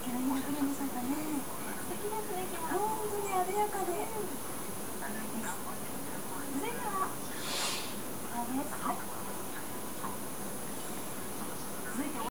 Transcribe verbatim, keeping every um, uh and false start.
キャラメルクリームソーダね。素敵ですね、今日。本当にあでやかで。